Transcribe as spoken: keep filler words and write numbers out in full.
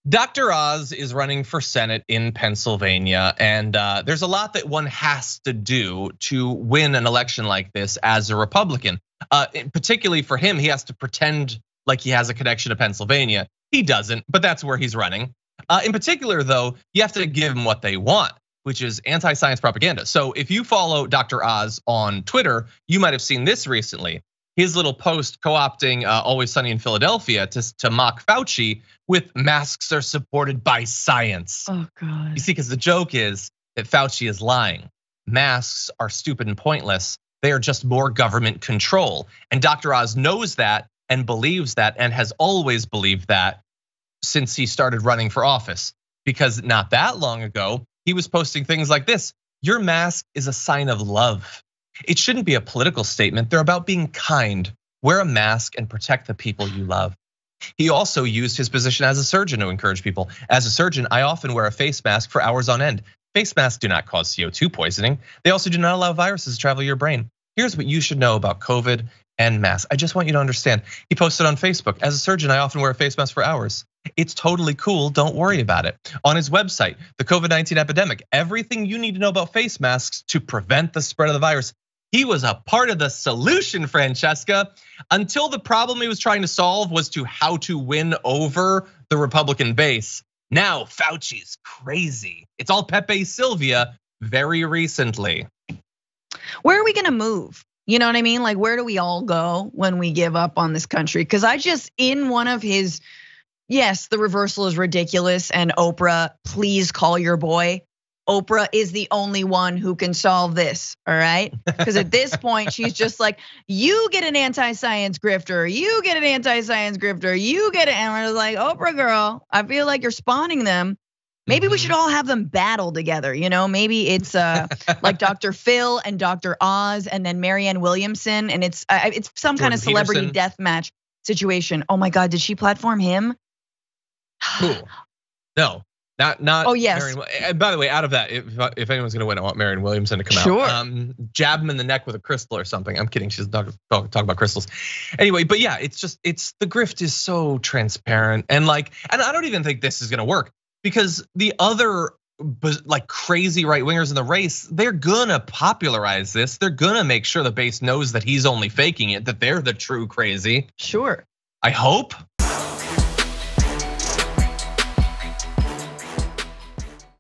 Doctor Oz is running for Senate in Pennsylvania, and uh, there's a lot that one has to do to win an election like this as a Republican. Uh, particularly for him, he has to pretend like he has a connection to Pennsylvania. He doesn't, but that's where he's running. Uh, in particular, though, you have to give them what they want, which is anti-science propaganda. So if you follow Doctor Oz on Twitter, you might have seen this recently. His little post co-opting uh, Always Sunny in Philadelphia to, to mock Fauci with masks are supported by science. Oh God. You see, because the joke is that Fauci is lying. Masks are stupid and pointless. They are just more government control. And Doctor Oz knows that and believes that and has always believed that since he started running for office. Because not that long ago, he was posting things like this: your mask is a sign of love. It shouldn't be a political statement. They're about being kind. Wear a mask and protect the people you love. He also used his position as a surgeon to encourage people. As a surgeon, I often wear a face mask for hours on end. Face masks do not cause C O two poisoning. They also do not allow viruses to travel your brain. Here's what you should know about COVID and masks. I just want you to understand. He posted on Facebook, as a surgeon, I often wear a face mask for hours. It's totally cool, don't worry about it. On his website, the COVID nineteen epidemic, everything you need to know about face masks to prevent the spread of the virus. He was a part of the solution, Francesca, until the problem he was trying to solve was to how to win over the Republican base. Now Fauci's crazy. It's all Pepe Sylvia very recently. Where are we gonna move? You know what I mean? Like, where do we all go when we give up on this country? Because I just, in one of his, yes, the reversal is ridiculous, and Oprah, please call your boy. Oprah is the only one who can solve this, all right? Because at this point, she's just like, you get an anti-science grifter, you get an anti-science grifter, you get it. And we're like, Oprah girl, I feel like you're spawning them. Maybe we should all have them battle together, you know? Maybe it's like Doctor Phil and Doctor Oz and then Marianne Williamson, and it's it's some Jordan kind of celebrity Peterson. death match situation. Oh my God, did she platform him? Cool. No. Not, not. Oh yes. Marion, and by the way, out of that, if, if anyone's gonna win, I want Marianne Williamson to come sure. out. Um, jab him in the neck with a crystal or something. I'm kidding. She's talking talk, talk about crystals. Anyway, but yeah, it's just it's the grift is so transparent and like, and I don't even think this is gonna work because the other like crazy right wingers in the race, they're gonna popularize this. They're gonna make sure the base knows that he's only faking it, that they're the true crazy. Sure. I hope.